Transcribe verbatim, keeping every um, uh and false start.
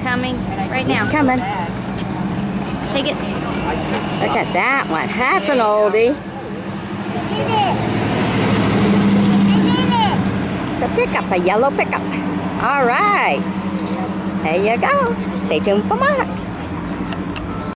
coming right now. He's coming. Take it. Look at that one. That's an oldie. It's a pickup, a yellow pickup. All right. There you go. Stay tuned for more.